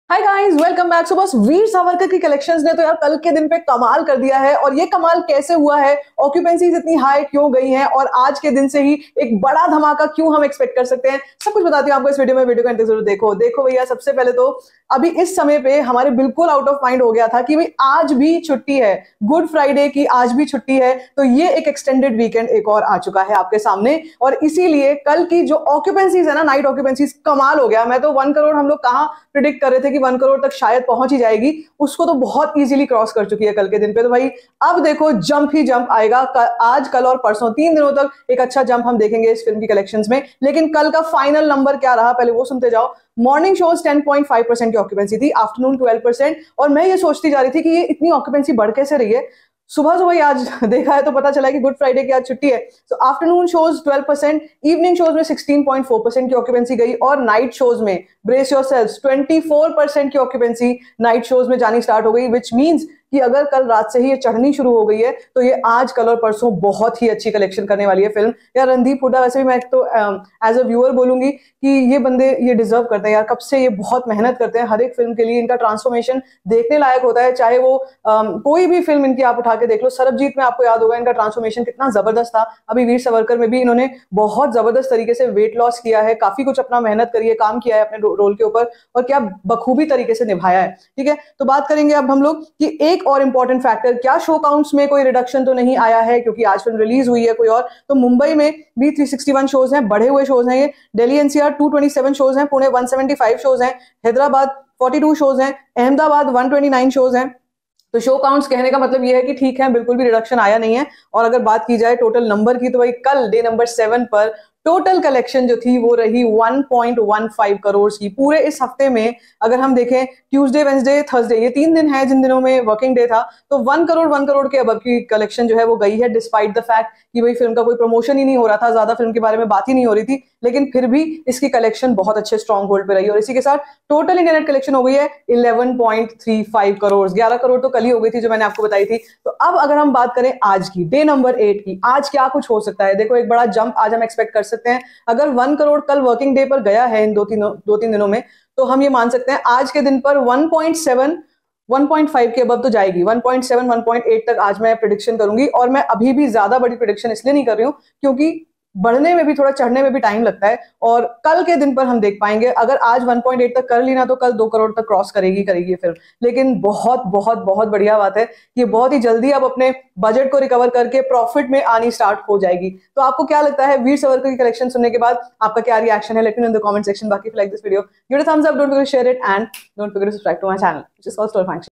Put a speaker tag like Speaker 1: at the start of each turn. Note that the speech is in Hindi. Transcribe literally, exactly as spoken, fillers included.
Speaker 1: हाय गाइस, वेलकम बैक। सो बस वीर सावरकर की कलेक्शंस ने तो यार कल के दिन पे कमाल कर दिया है। और ये कमाल कैसे हुआ है, ऑक्यूपेंसीज इतनी हाई क्यों गई हैं और आज के दिन से ही एक बड़ा धमाका क्यों हम एक्सपेक्ट कर सकते हैं, सब कुछ बताती हूँ आपको इस वीडियो में। वीडियो को अंत तक जरूर देखो। देखो भैया, सबसे पहले तो अभी इस समय पे हमारे बिल्कुल आउट ऑफ माइंड हो गया था कि भाई आज भी छुट्टी है, गुड फ्राइडे की आज भी छुट्टी है। तो ये एक एक्सटेंडेड वीकेंड एक और आ चुका है आपके सामने और इसीलिए कल की जो ऑक्यूपेंसीज है ना, नाइट ऑक्यूपेंसीज कमाल हो गया। मैं तो वन करोड़ हम लोग कहाँ प्रिडिक्ट कर रहे थे कि वन करोड़ तक शायद पहुंच ही जाएगी, उसको तो बहुत इजीली क्रॉस कर चुकी है कल के दिन पे। तो भाई अब देखो जंप ही जंप आएगा आज, कल और परसों, तीन दिनों तक एक अच्छा जंप हम देखेंगे इस फिल्म की कलेक्शंस में। लेकिन कल का फाइनल नंबर क्या रहा पहले वो सुनते जाओ। Morning shows ten point five percent की ऑक्यूपेंसी थी, आफ्टरनून ट्वेल्व परसेंट। और मैं ये सोचती जा रही थी कि ये इतनी ऑक्यूपेंसी बढ़ कैसे रही है। सुबह सुबह आज देखा है तो पता चला कि गुड फ्राइडे की आज छुट्टी है। तो afternoon shows twelve percent, evening shows में सिक्सटीन पॉइंट फोर परसेंट की ऑक्यूपेंसी गई और नाइट शोज में brace yourselves twenty four percent की ऑक्यूपेंसी नाइट शोज में जानी स्टार्ट हो गई। विच मींस कि अगर कल रात से ही ये चढ़नी शुरू हो गई है तो ये आज कल और परसों बहुत ही अच्छी कलेक्शन करने वाली है फिल्म। यार रणदीप हुड्डा, वैसे भी मैं तो एज अ व्यूअर बोलूंगी कि ये बंदे ये डिजर्व करते हैं यार। कब से ये बहुत मेहनत करते हैं हर एक फिल्म के लिए, इनका ट्रांसफॉर्मेशन देखने लायक होता है। चाहे वो um, कोई भी फिल्म इनकी आप उठा के देख लो, सरबजीत में आपको याद होगा इनका ट्रांसफॉर्मेशन कितना जबरदस्त था। अभी वीर सावरकर में भी इन्होंने बहुत जबरदस्त तरीके से वेट लॉस किया है, काफी कुछ अपना मेहनत करी है, काम किया है अपने रोल के ऊपर और क्या बखूबी तरीके से निभाया है। ठीक है, तो बात करेंगे अब हम लोग कि एक और इंपॉर्टेंट फैक्टर, क्या शो काउंट्स में कोई रिडक्शन तो नहीं आया है क्योंकि आज फिल्म रिलीज हुई है कोई और। तो मुंबई में भी थ्री सिक्सटी वन शोज हैं, बढ़े हुए शोज हैं ये। Delhi NCR two twenty seven shows हैं, Pune one seventy five shows हैं, हैदराबाद फोर्टी टू शोज हैं, Ahmedabad one twenty nine shows हैं। तो शो काउंट्स कहने का मतलब ये है कि ठीक है, बिल्कुल भी रिडक्शन आया नहीं है। और अगर बात की जाए टोटल नंबर की तो भाई कल डे नंबर सेवन पर टोटल कलेक्शन जो थी वो रही one point one five crore की। पूरे इस हफ्ते में अगर हम देखें ट्यूसडे, वेंसडे, थर्सडे, ये तीन दिन है जिन दिनों में वर्किंग डे था, तो वन करोड़ वन करोड़ के अबव की कलेक्शन जो है वो गई है। डिस्पाइट द फैक्ट कि भाई फिल्म का कोई प्रमोशन ही नहीं हो रहा था, ज्यादा फिल्म के बारे में बात ही नहीं हो रही थी, लेकिन फिर भी इसकी कलेक्शन बहुत अच्छे स्ट्रॉन्ग होल्ड पे रही। और इसी के साथ टोटल इंडिया नेट कलेक्शन हो गई है eleven point three five crore. ग्यारह करोड़ तो कल ही हो गई थी जो मैंने आपको बताई थी। तो अब अगर हम बात करें आज की, डे नंबर एट की, आज क्या कुछ हो सकता है। देखो एक बड़ा जंप आज हम एक्सपेक्ट कर सकते हैं। अगर वन करोड़ कल वर्किंग डे पर गया है इन दो तीन दो तीन दिनों में, तो हम ये मान सकते हैं आज के दिन पर one point seven one point five के अबव तो जाएगी। One point seven one point eight तक आज मैं प्रेडिक्शन करूंगी। और मैं अभी भी ज्यादा बड़ी प्रेडिक्शन इसलिए नहीं कर रही हूं क्योंकि बढ़ने में भी थोड़ा, चढ़ने में भी टाइम लगता है। और कल के दिन पर हम देख पाएंगे, अगर आज वन पॉइंट एट तक कर ली ना तो कल दो करोड़ तक क्रॉस करेगी करेगी फिल्म। लेकिन बहुत बहुत बहुत बढ़िया बात है कि बहुत ही जल्दी अब अपने बजट को रिकवर करके प्रॉफिट में आनी स्टार्ट हो जाएगी। तो आपको क्या लगता है वीर सावरकर की कलेक्शन सुनने के बाद आपका क्या रिएक्शन है? Let me know in the comment section. बाकी like this video, give it a thumbs up, don't forget to share it and don't forget to subscribe to my channel which is called story function.